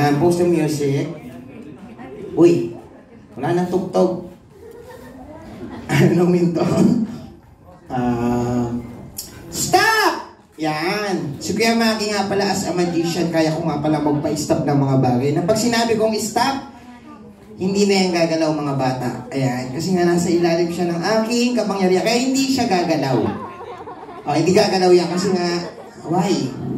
Post the music. Uy, wala nang tugtog. Ano minto? Stop! Yan. Si Kuya Maki nga pala as a magician, kaya ko nga pala magpa-stop ng mga bagay. Na pag sinabi kong stop, hindi na yan gagalaw mga bata. Ayan. Kasi nga nasa ilalim siya ng aking kapangyarihan. Kaya hindi siya gagalaw. O, hindi gagalaw yan kasi nga, why?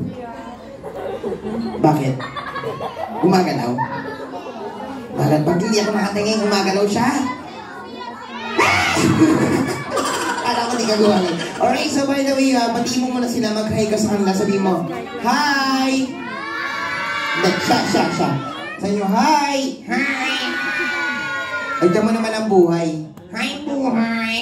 Bakit? Gumagalaw? Bakit? Pag hindi ako nakatingin, gumagalaw siya? Alam ko di ka gawin. Alright, so by the way, pati mo muna sila, mag-hi ka sa kanila. Sabi mo, hi! Siya. Sa inyo, hi! Hi! Ay, tama naman ang buhay. Hi, buhay!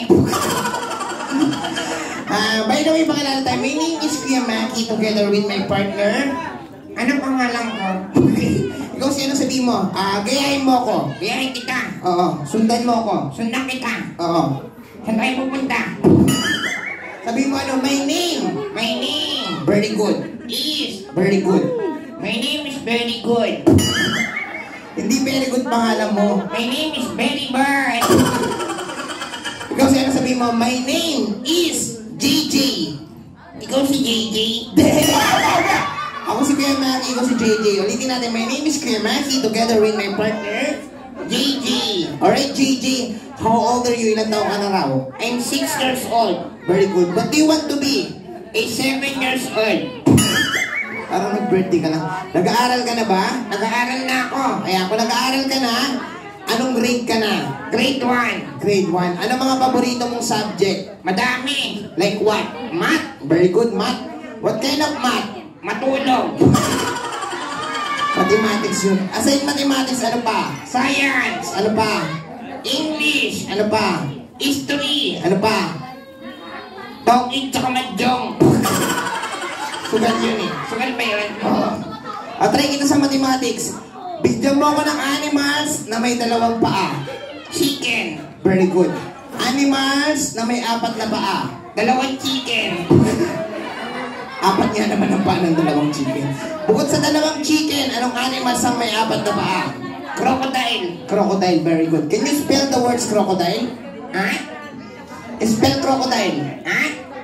By the way, pakilala tayo. My name is Kuya Maki, together with my partner. Anong pangalan ko? Ikaw sino sabihin mo? Gayahin mo ko. Gayahin kita. Oo. Sundan mo ko. Sundan kita. Oo. Saan tayo pupunta? Sabihin mo ano? My name. My name. Very good. Is. Very good. My name is very good. Hindi very good pangalan mo. My name is very bad. Ikaw sino sabihin mo? My name is JJ. Ikaw si JJ? Ako si Kuya Maki, ikaw si JJ. Ulitin natin, my name is Kuya Maki, together with my partner, JJ. Alright, JJ, how old are you? Ilan taon ka na raw? I'm 6 years old. Very good. What do you want to be? A 7 years old. Parang nag-birthday ka lang. Nag-aaral ka na ba? Nag-aaral na ako. Kaya kung nag-aaral ka na, anong grade ka na? Grade 1. Grade 1. Ano mga paborito mong subject? Madami. Like what? Math? Very good, math. What kind of math? Matulog. Mathematics yun. Aside mathematics, ano pa? Science. Ano pa? English. Ano pa? History. Ano pa? Tawid tsaka madyong. Sugal yun eh. Sugal ba yun? Oo. Try kita sa mathematics. Bigyan mo ako ng animals na may 2 paa. Chicken. Very good. Animals na may 4 na paa. 2 chicken. 4 nga naman ang paa ng 2 chicken. Bukod sa 2 chicken, anong animals ang may 4 na paa? Crocodile. Crocodile, very good. Can you spell the words crocodile? Ha? Spell crocodile. Ha?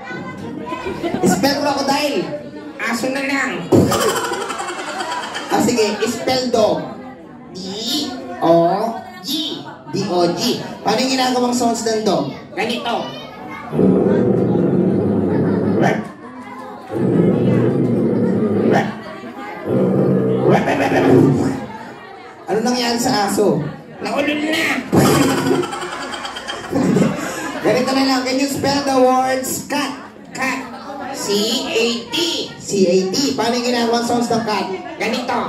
Spell crocodile. Aso na lang. Sige, spell dog. D-O-G. D-O-G. Paano yung ginagawang sounds ng dog? Ganito. Ano nangyari sa aso? Naulol na! Ganito na lang. Can you spell the words cat? Cat. C-A-T. C-A-T. Paano yung ginagawang sounds ng cat? Ganito.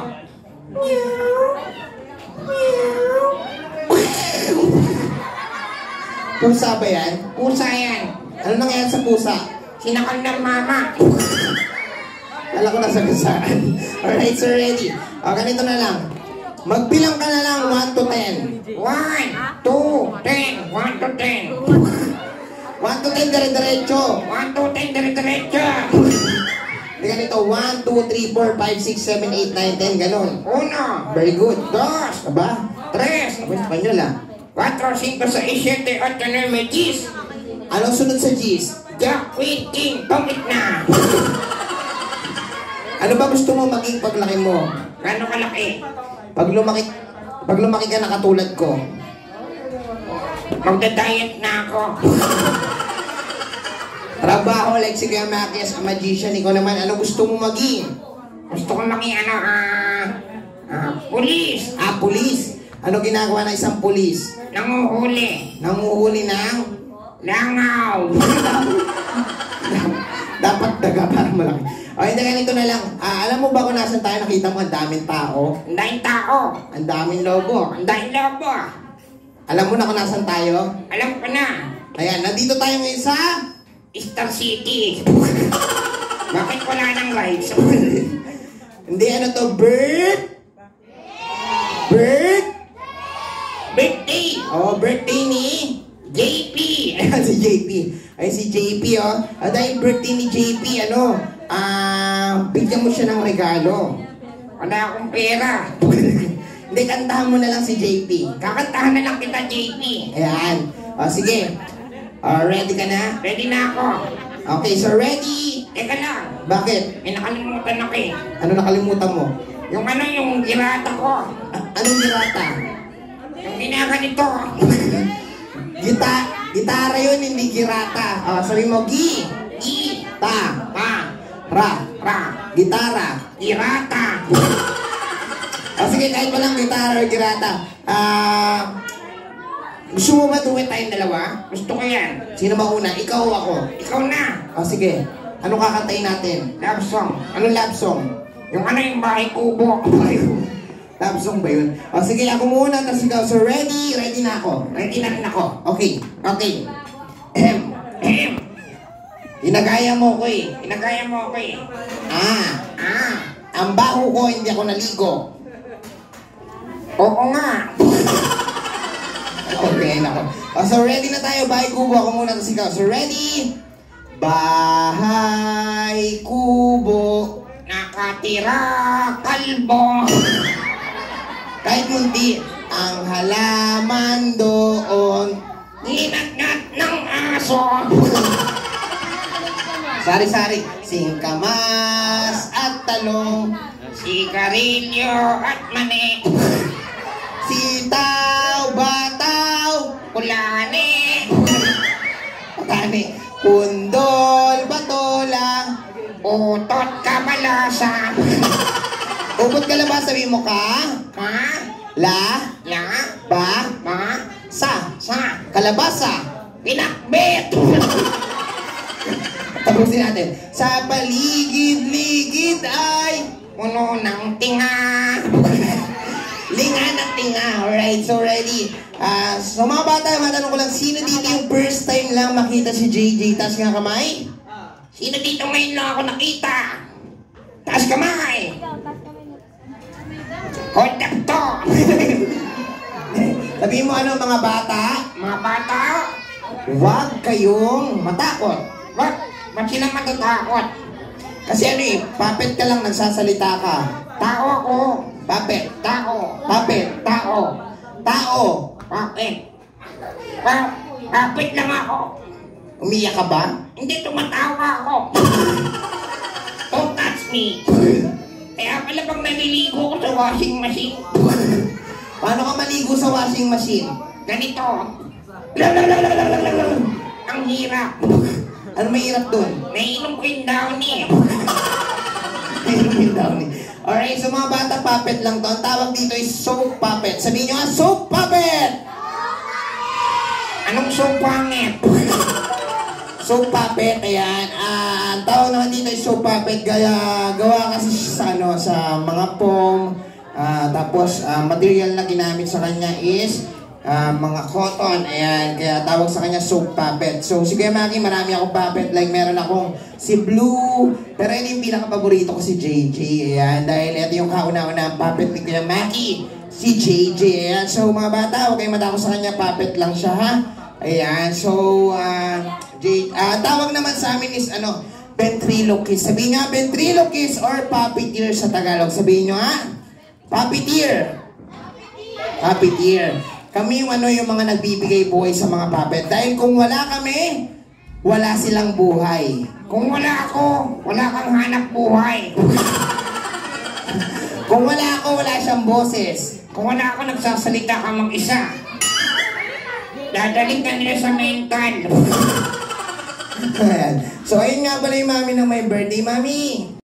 Pusa ba yan? Pusa yan. Ano nangyari sa pusa? Sinakal ng mama. Alam ko nasa gasaan. Alright, sir, ready. Ganito na lang. Magbilang ka na lang 1 to 10. 1, 2, 10. 1 to 10. 1 to 10, dire-diretso. 1 to 10, dire-diretso. Ganito, 1, 2, 3, 4, 5, 6, 7, 8, 9, 10, ganun. 1. Very good. 2. Aba? 3. Aba, Espanyol ah. 4, 5, 6, 7, 8, 9, 10. Anong sunod sa G's? Jack, Queen, King, pangit na. Ano ba gusto mo maging paglaki mo? Gano'ng kalaki? Pag lumaki ka na katulad ko. Magda-diet na ako. Trabaho like si Kuya Maki as a magician. Ikaw naman, ano gusto mo maging? Gusto ko maging pulis. Pulis. Ano ginagawa ng isang pulis? Nanguhuli. Nanguhuli ng? Langaw. Dapat daga para malaki. Hindi, ganito na lang. Alam mo ba kung nasan tayo? Nakita mo ang daming tao? Ang daming tao. Ang daming lobo. Ang daming lobo. Alam mo na kung nasan tayo? Alam ko na. Ayan, nandito tayo ngayon sa Star City. Bakit wala nang lights? Hindi, ano to? Birthday. Birthday ni JP. Ayan, si JP. Ay, si JP, Dahil birthday ni JP, bigyan mo siya ng regalo. Wala akong pera. Hindi, kantahan mo na lang si JP. Kakantahan na lang kita, JP. Ayan. O, sige. Ready ka na? Ready na ako. Okay, so ready. Teka lang. Bakit? May nakalimutan ako eh. Ano nakalimutan mo? Yung girata ko. Anong girata? Yung ginaganito. Gitara yun, hindi girata. Sabi mo, gitara, girata. Sige, kahit walang gitara o girata. Gusto mo ba duet tayong dalawa? Gusto ko yan. Sino mauna? Ikaw o ako? Ikaw na. Sige. Anong kakantayin natin? Love song. Anong love song? Yung yung bahay kubo. Love song ba yun? Sige, ako muna, tapos ikaw. So, ready? Ready na ako. Ready na rin ako. Okay. Inagaya mo ko eh. Ang baho ko, hindi ako naligo. Oo nga. Okay, nako. So, ready na tayo. Bahay kubo. Ako muna, tapos ikaw. So, ready? Bahay kubo. Nakatira kalbo. Kahit munti ang halaman doon. Ninat-nat ng aso. Sari-sari. Singkamas at talong. Sigarilyo at mani. Sitaw, bataw, kulane. Pundol, batola. Utot kamalasa. Ubot kalabasa, sabi mo ka? Sa kalabasa. Pinakbit. Tapusin natin. Sa paligid-ligid ay puno ng tinga. Linga ng tinga. Alright, so ready. So mga bata, matanong ko lang, sino dito yung first time lang makita si JJ? Taas nga kamay. Sino dito ngayon lang ako nakita? Taas kamay. Kondakto. Sabihin mo ano mga bata? Mga bata? Huwag kayong matakot. Ba't sila matatakot? Kasi puppet ka lang, nagsasalita ka. Tao ako. Puppet. Tao. Puppet. Tao. Puppet. Puppet lang ako. Umiyak ka ba? Hindi, tumatawa ako. Don't touch me. Kaya pala bang naliligo ko sa washing machine. Paano ka maligo sa washing machine? Ganito. Ang hirap. Ano may hirap dun? Naiinom ko yung downy. Naiinom yung downy. Alright, so mga bata, puppet lang to. Ang tawag dito is soap puppet. Sabihin nyo nga, soap puppet! Anong soap pangit? Soap puppet, ayan. Ang tawag naman dito is soap puppet. Gawa kasi sa mga foam. Tapos, material na ginamit sa kanya is mga cotton. Ayan, kaya tawag sa kanya soap puppet. So, si Kuya Maki, marami akong puppet. Like, meron akong si Blue. Pero yun yung pinaka-paborito ko si JJ. Ayan, dahil ito yung kauna-una puppet ni Kuya Maki. Si JJ. Ayan, so mga bata, huwag kayong matakot sa kanya. Puppet lang siya, ha? Ayan, so, tawag naman sa amin is, ventriloquist. Sabihin nga, ventriloquist or puppeteer sa Tagalog. Sabihin nyo, ha? Puppeteer. Puppeteer. Kami yung yung mga nagbibigay buhay sa mga puppet. Dahil kung wala kami, wala silang buhay. Kung wala ako, wala kang hanap buhay. Kung wala ako, wala siyang boses. Kung wala ako, nagsasalita ka mag-isa. Dadaling ka nila sa mental. So, ayun nga pala yung mami ng may birthday. Mami!